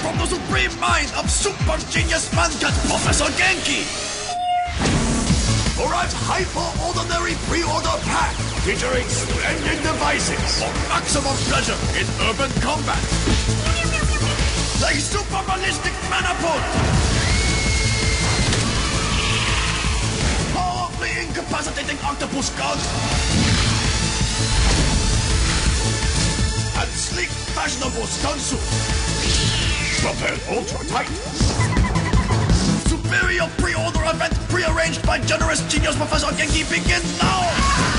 from the supreme mind of super genius mancat Professor Genki. For a hyper-ordinary pre-order pack featuring splendid devices for maximum pleasure in urban combat. Like super ballistic manapult, powerfully incapacitating octopus gun, and sleek, fashionable stun suit. Propelled ultra tight. Superior pre-order event pre-arranged by generous genius Professor Genki begins now!